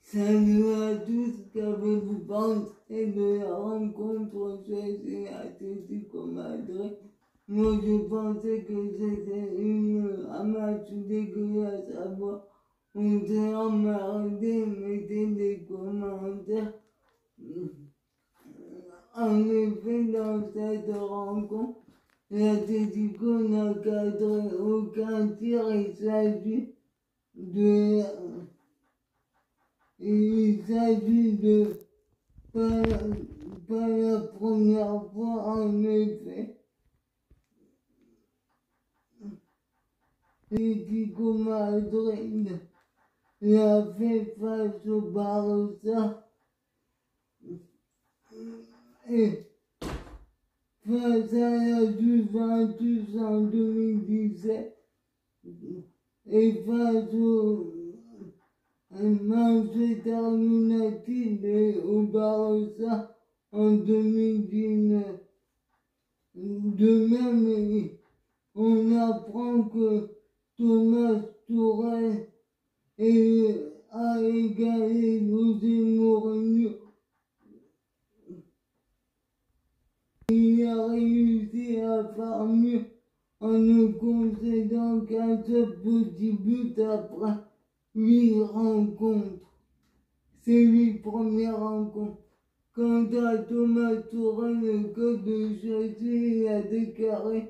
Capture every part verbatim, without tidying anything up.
Salut à tous, qu'avez-vous pensé de la rencontre chez Atlético Madrid? Moi je pensais que c'était une, un match dégueulasse à voir. On s'est emmerdé, mettez des commentaires. En effet, dans cette rencontre, l'Atlético n'a cadré aucun tir. Il s'agit de... Il s'agit de pas, pas la première fois en effet. L'Atlético Madrid l'a fait face au Barça et face à la Juventus en deux mille dix-sept et face au Manchester United et au Barça en deux mille dix-neuf. De même, on apprend que Thomas Tuchel a égalé José Mourinho. Il a réussi à faire mieux en ne concédant qu'un seul petit but après huit rencontres. C'est huit premières rencontres. Quant à Thomas Tuchel, le coach de Chelsea a déclaré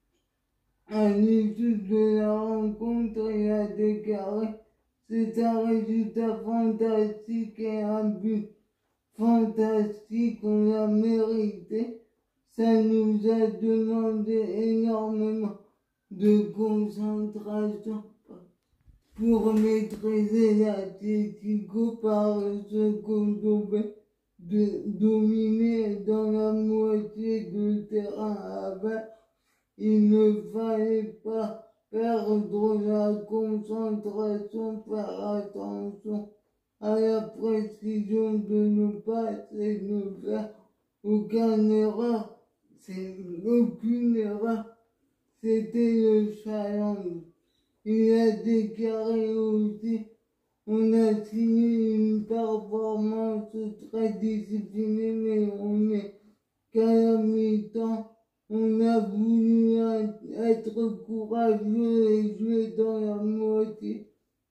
à l'issue de la rencontre, il a déclaré c'est un résultat fantastique et un but fantastique, on l'a mérité. Ça nous a demandé énormément de concentration pour maîtriser l'Atlético par ce qu'on devait de dominer dans la moitié de terrain avec. Il ne fallait pas perdre la concentration, faire attention à la précision de nos passes et ne faire aucune erreur. C'est aucune erreur. C'était le challenge. Il a déclaré aussi, on a signé une performance très disciplinée, mais on est qu'à la mi-temps. On a voulu être courageux et jouer dans la moitié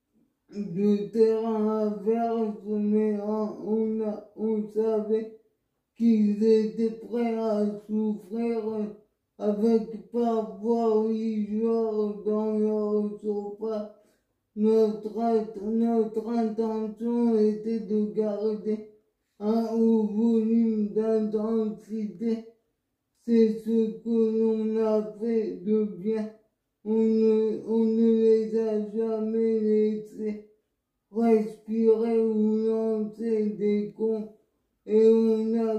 de terrain adverse, mais on, a, on savait qu'ils étaient prêts à souffrir avec parfois huit joueurs dans leur surface. Notre, notre intention était de garder un haut volume d'intensité. C'est ce que l'on a fait de bien. On ne, on ne les a jamais laissés respirer ou lancer des cons. Et on a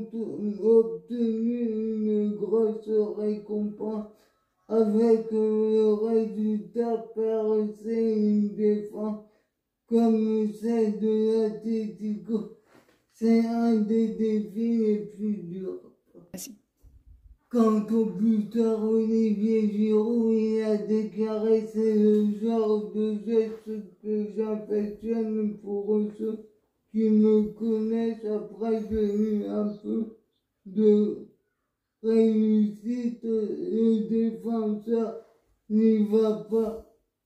obtenu une grosse récompense avec le résultat percé, une défense comme celle de l'Atlético. C'est un des défis les plus durs. Merci. Quant au buteur Olivier Giroud, il a déclaré c'est le genre de geste que j'affectionne pour ceux qui me connaissent. Après j'ai eu un peu de réussite, le défenseur n'y va pas.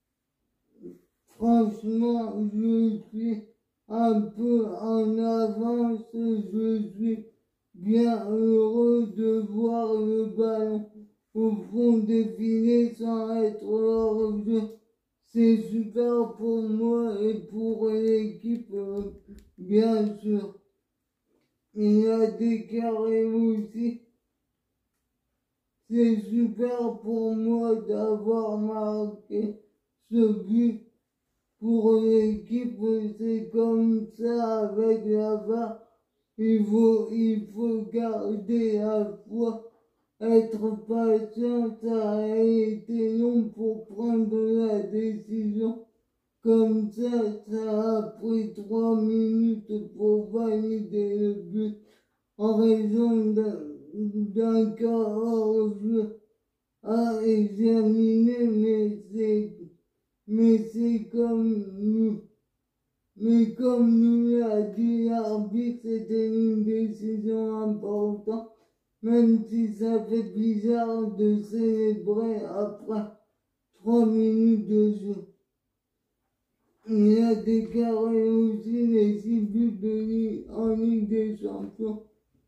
Franchement, je suis un peu en avance, je suis bien heureux de voir le ballon au fond des filets sans être hors jeu. C'est super pour moi et pour l'équipe, bien sûr. Il a déclaré aussi, c'est super pour moi d'avoir marqué ce but. Pour l'équipe, c'est comme ça avec la V A R. Il faut, il faut garder la foi, être patient. Ça a été long pour prendre la décision. Comme ça, ça a pris trois minutes pour valider le but en raison d'un cas hors jeu à examiner, mais c'est, mais c'est comme nous. Mais comme nous l'a dit l'arbitre, c'était une décision importante, même si ça fait bizarre de célébrer après trois minutes de jeu. Il a déclaré aussi les six buts de Ligue en Ligue des Champions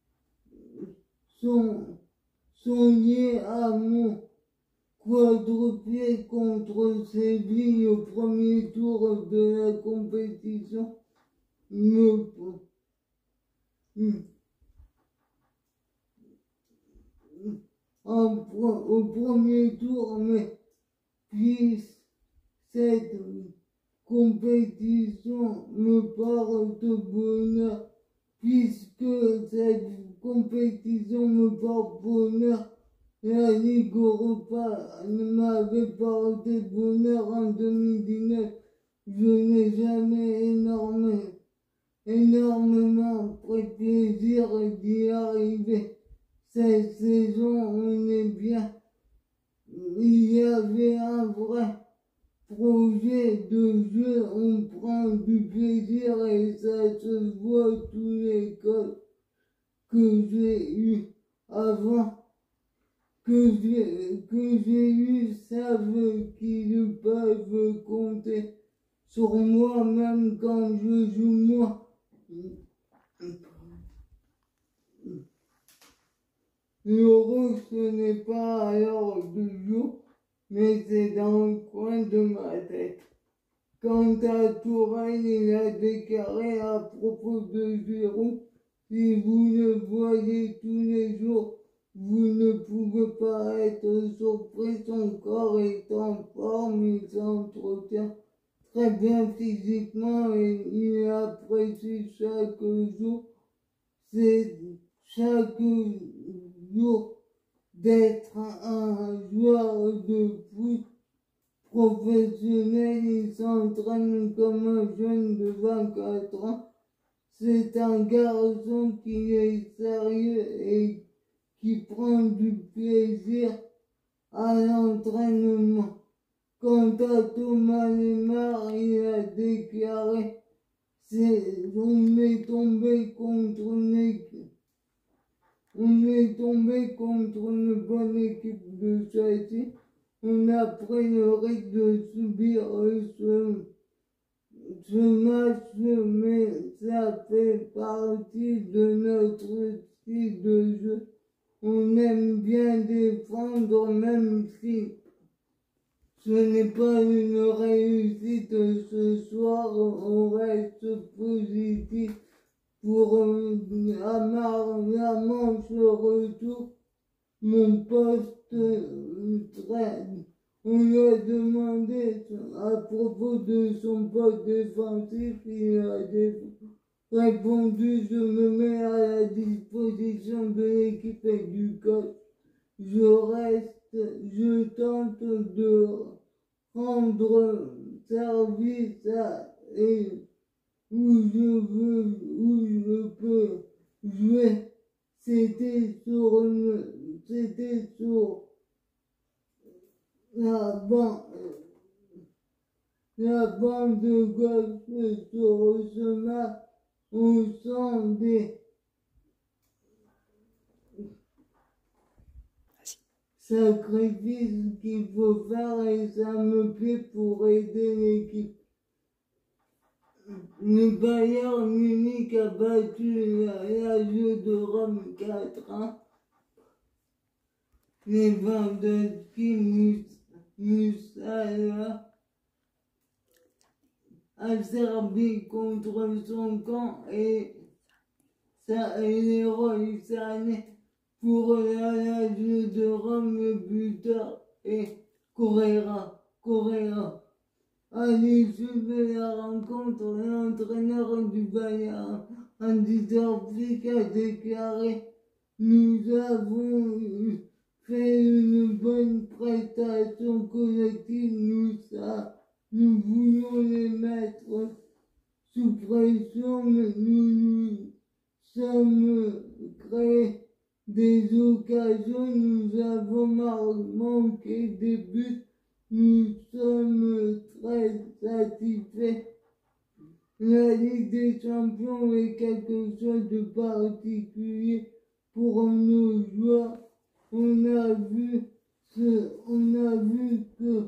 sont, sont liés à mon quadruplé contre Séville au premier tour de la compétition. Me, en, au premier tour, mais puis cette compétition me parle de bonheur, puisque cette compétition me porte bonheur. La Ligue Europa m'avait porté bonheur en deux mille dix-neuf. Je n'ai jamais énorme, énormément pris plaisir d'y arriver. Cette saison, on est bien. Il y avait un vrai projet de jeu, on prend du plaisir et ça se voit tous les codes que j'ai eu avant, que j'ai, que j'ai eu savent qu'ils peuvent compter sur moi même quand je joue moi. L'heureux, ce n'est pas à l'heure du jour, mais c'est dans le coin de ma tête. Quant à Tourelle, il a déclaré à propos de Giroud, si vous le voyez tous les jours, vous ne pouvez pas être surpris, son corps est en forme, il s'entretient très bien physiquement et il apprécie chaque jour. C'est chaque jour d'être un joueur de foot professionnel, il s'entraîne comme un jeune de vingt-quatre ans. C'est un garçon qui est sérieux et qui prend du plaisir à l'entraînement. Quant à Thomas Lemar, il a déclaré c'est, on est tombé contre une équipe. On est tombé contre une bonne équipe de Chelsea. On a pris le risque de subir ce, ce match, mais ça fait partie de notre style de jeu. On aime bien défendre, même si ce n'est pas une réussite ce soir, on reste positif pour Amar, la manche retour. Mon poste traîne. On lui a demandé à propos de son poste défensif, il a répondu je me mets à la disposition de l'équipe et du coach. Je reste, je tente de rendre service à et où je veux, où je peux jouer. C'était sur une, c'était sur la bande, la bande de gauche sur ce match. On sent des sacrifices qu'il faut faire et ça me plaît pour aider l'équipe. Le Bayern Munich a battu la Lazio de Rome quatre à un. Lewandowski, Musiala a servi contre son camp et ça et les Roy Sané pour la Lazio de Rome, le buteur et Correa. Correa. À l'issue de la rencontre, l'entraîneur du Bayern, Hansi Flick, a déclaré « Nous avons fait une bonne prestation collective, nous, ça, nous voulons les mettre sous pression, mais nous nous sommes créés des occasions, nous avons manqué des buts. Nous sommes très satisfaits. La Ligue des Champions est quelque chose de particulier pour nos joueurs. On a vu, ce, on a vu que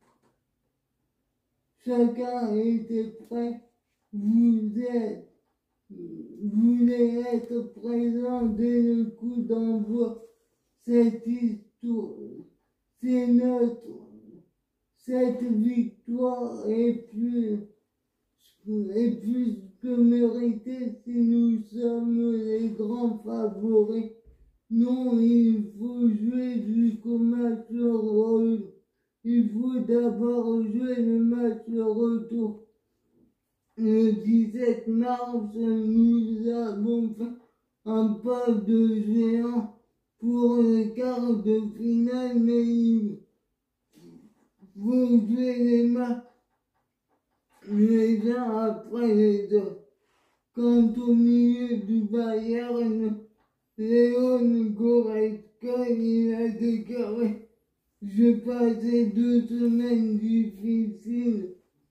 chacun était prêt. Vous êtes, voulez être présent dès le coup d'envoi. Cette histoire, c'est notre, cette victoire est plus, est plus que méritée si nous sommes les grands favoris. Non, il faut jouer jusqu'au match retour. Il faut d'abord jouer le match retour. Le dix-sept mars, nous avons fait un pas de géant pour le quart de finale, mais il faut jouer les matchs les uns après les autres. Quant au milieu du Bayern, Léon Goretzka, il a déclaré: je passais deux semaines difficiles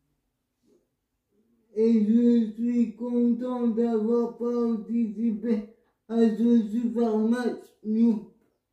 et je suis content d'avoir participé à ce super match. Nous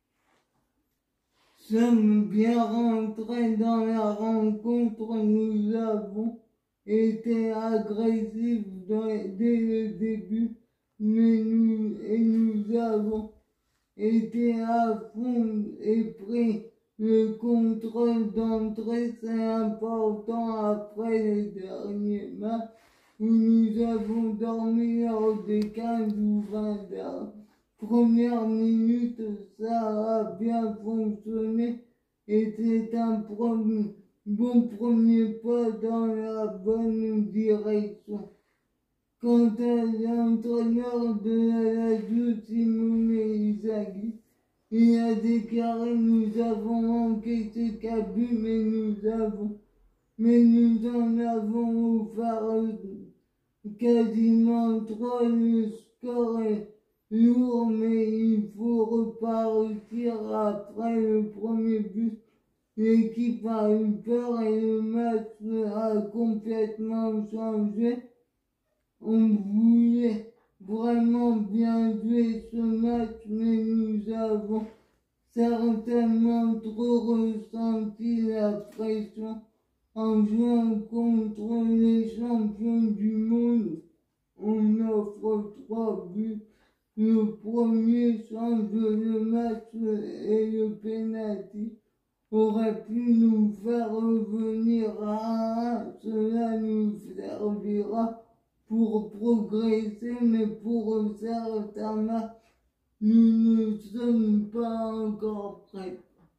sommes bien rentrés dans la rencontre, nous avons été agressifs dès le début, mais nous, et nous avons été à fond et pris le contrôle d'entrée. C'est important après les derniers matchs où nous avons dormi lors des quinze ou vingt premières minutes. Ça a bien fonctionné et c'est un premier, bon premier pas dans la bonne direction. Quant à l'entraîneur de la Lazio, Simone Inzaghi, il a déclaré: nous avons encaissé quatre buts, mais nous avons, mais nous en avons offert quasiment trois. Le score est lourd, mais il faut repartir après le premier but. L'équipe a eu peur et le match a complètement changé. On voulait vraiment bien jouer ce match, mais nous avons certainement trop ressenti la pression en jouant contre les champions du monde. On offre trois buts. Le premier change le match et le penalty aurait pu nous faire revenir à un. Cela nous servira pour progresser, mais pour certains matchs, nous ne sommes pas encore prêts.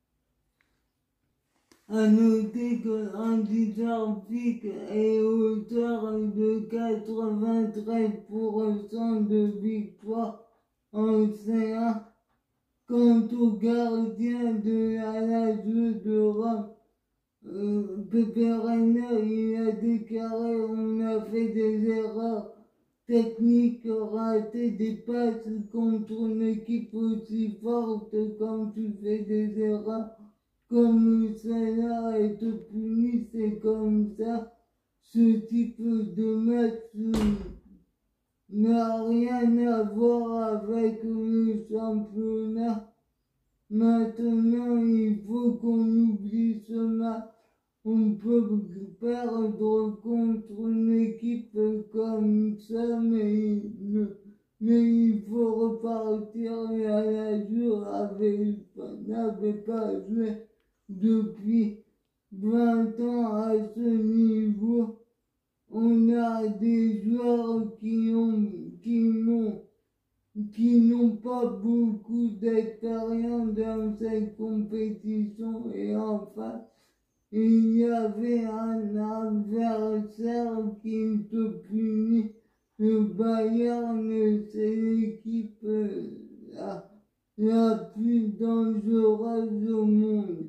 À noter que Andy Jarvik est auteur de quatre-vingt-treize pour cent de victoires en C un. Quant au gardien de la Lazio de Rome, euh, Pepe Reina, il a déclaré: on a fait des erreurs techniques, raté des passes contre une équipe aussi forte. Quand tu fais des erreurs comme cela et te punit, c'est comme ça. Ce type de match n'a rien à voir avec le championnat. Maintenant, il faut qu'on oublie ce match. On peut perdre contre une équipe comme ça, mais, mais il faut repartir. La Lazio n'avait pas joué depuis vingt ans à ce niveau. On a des joueurs qui ont, qui n'ont, qui n'ont pas beaucoup d'expérience dans cette compétition, et enfin, il y avait un adversaire qui te punit. Le Bayern, c'est l'équipe la, la plus dangereuse au monde.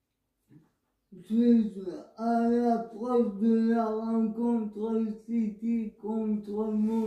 À l'approche de la rencontre City contre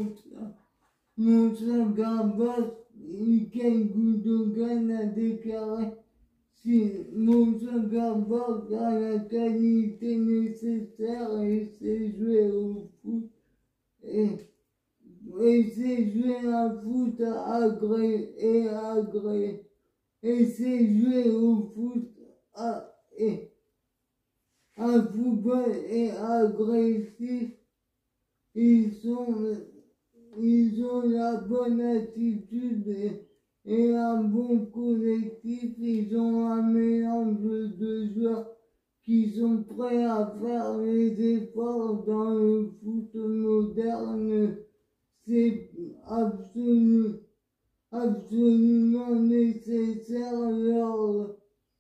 Mönchengladbach, Ilkay Gundogan a déclaré: si Mönchengladbach a la qualité nécessaire et sait jouer au foot, et, et c'est jouer un foot agré et agré. Et c'est jouer au foot à, et un football est agressif. Ils sont, ils ont la bonne attitude et, et un bon collectif. Ils ont un mélange de joueurs qui sont prêts à faire les efforts dans le foot moderne. C'est absolu, absolument nécessaire leur,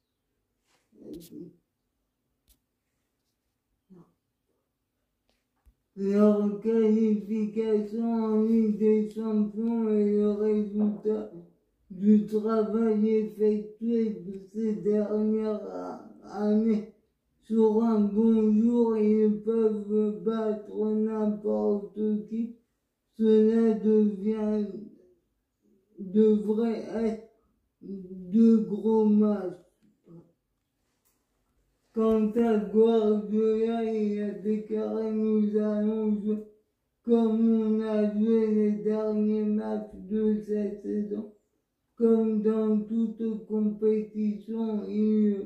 leur qualification en Ligue des Champions est le résultat du travail effectué ces dernières années. Sur un bon jour, ils peuvent battre n'importe qui. Cela devient, devrait être de gros matchs. Quant à Guardiola, il a déclaré: nous allons jouer comme on a joué les derniers matchs de cette saison. Comme dans toute compétition, il,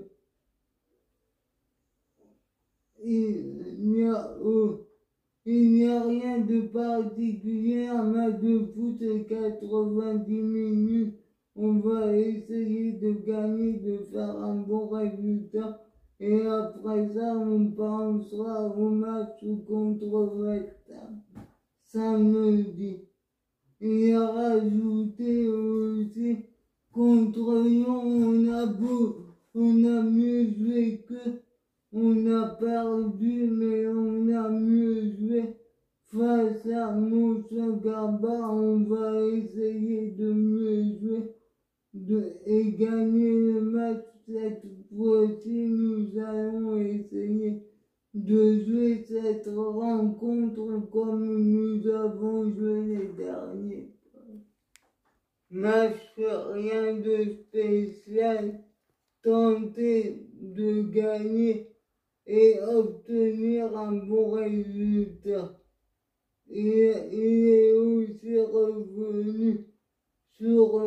il n'y a, oh, il n'y a rien de particulier. Un match de foot, c'est quatre-vingt-dix minutes. On va essayer de gagner, de faire un bon résultat. Et après ça, on pensera au match contre West Ham samedi. Il a rajouté aussi: contre Lyon, on a beau, on a mieux joué qu'eux. On a perdu, mais on a mieux joué. Face à Mönchengladbach, on va essayer de mieux jouer de, et gagner le match. Cette fois-ci, nous allons essayer de jouer cette rencontre comme nous avons joué les derniers matchs. Rien de spécial, tenter de gagner et obtenir un bon résultat. Et il est aussi revenu sur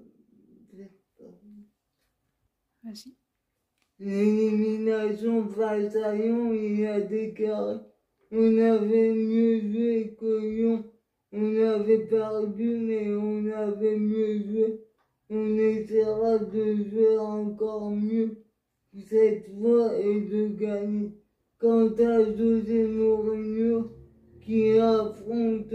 l'élimination face à Lyon. Il a déclaré: on avait mieux joué que Lyon, on avait perdu, mais on avait mieux joué. On essaiera de jouer encore mieux cette fois et de gagner. Quant à José Mourinho, qui affronte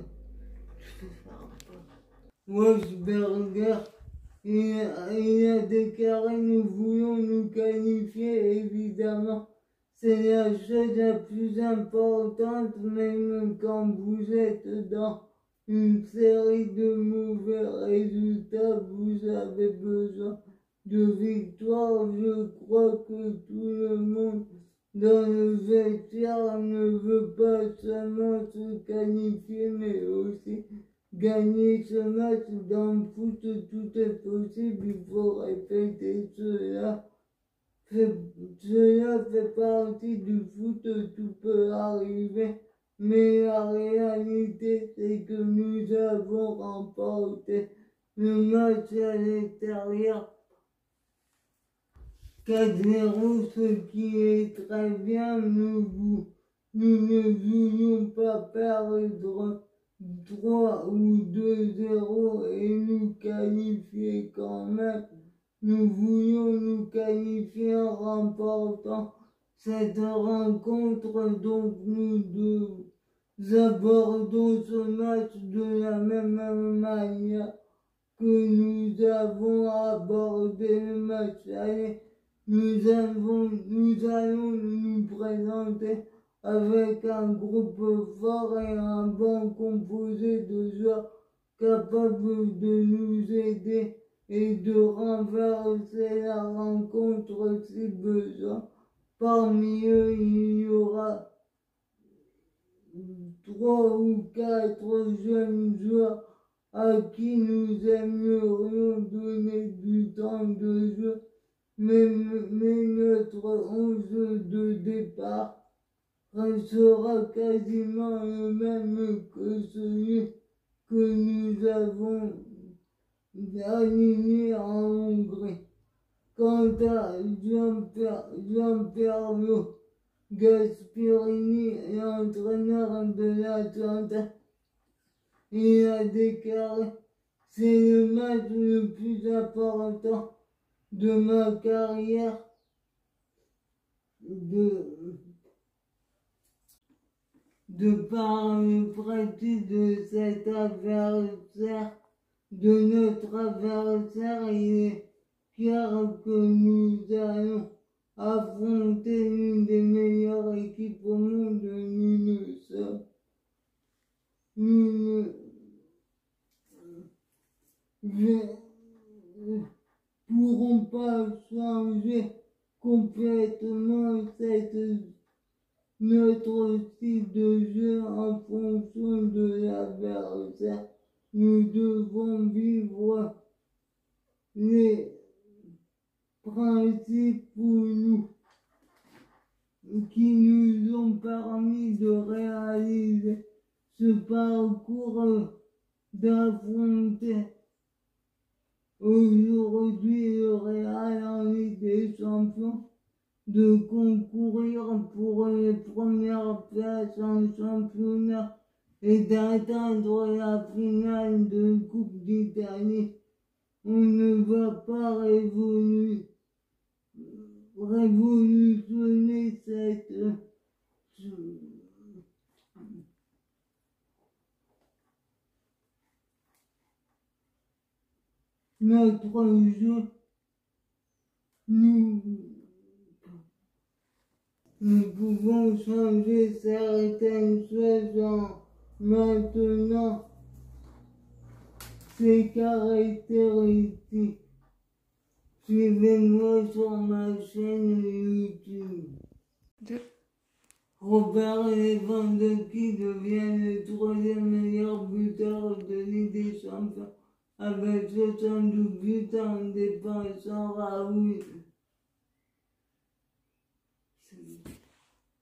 Wolfsberger, il a, il a déclaré: nous voulons nous qualifier, évidemment. C'est la chose la plus importante, même quand vous êtes dans une série de mauvais résultats, vous avez besoin de victoire. Je crois que tout le monde dans le vestiaire ne veut pas seulement se qualifier, mais aussi gagner ce match. Dans le foot, tout est possible, il faut répéter cela. Fait, cela fait partie du foot, tout peut arriver. Mais la réalité, c'est que nous avons remporté le match à l'extérieur quatre zéro, ce qui est très bien. Nous, nous ne voulions pas perdre trois ou deux zéro et nous qualifier quand même. Nous voulions nous qualifier en remportant cette rencontre, donc nous deux abordons ce match de la même manière que nous avons abordé le match. Allez, nous, avons, nous allons nous présenter avec un groupe fort et un bon composé de joueurs capables de nous aider et de renverser la rencontre si besoin. Parmi eux, il y aura trois ou quatre jeunes joueurs à qui nous aimerions donner du temps de jeu, mais, mais notre onze de départ restera quasiment le même que celui que nous avons aligné en Hongrie. Quant à Giancarlo Gasperini, l'entraîneur de l'Atalanta, il a déclaré: c'est le match le plus important de ma carrière. De, de par le pratique de cet adversaire, de notre adversaire, il est clair que nous allons affronter l'une des meilleures équipes au monde. Nous ne sommes, nous ne pourrons pas changer complètement cette, notre style de jeu en fonction de l'adversaire. Nous devons vivre les principes pour nous, qui nous ont permis de réaliser ce parcours, d'affronter aujourd'hui le Real en Ligue des Champions, de concourir pour les premières places en championnat et d'atteindre la finale de Coupe d'Italie. On ne va pas révolutionner, révolutionner cette notre jeu. Nous, nous pouvons changer certaines choses en maintenant ces caractéristiques. Suivez-moi sur ma chaîne YouTube. De... Robert Lewandowski devient le troisième meilleur buteur de Ligue des Champions avec soixante-douze buts en dépassant Raoul